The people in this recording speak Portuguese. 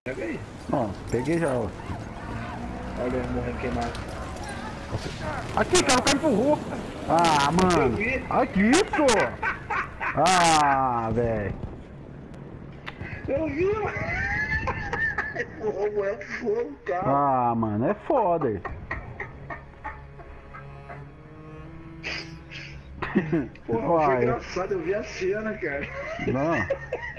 Pega aí. Ó, peguei já, ó. Olha ele morrendo queimado. Aqui, cara, o cara empurrou. Ah, mano. Aqui, pô. Ah, velho. Eu vi, mano. Fogo, é fogo, cara. Ah, mano, é foda aí. Porra, foi engraçado, eu vi a cena, cara. Não.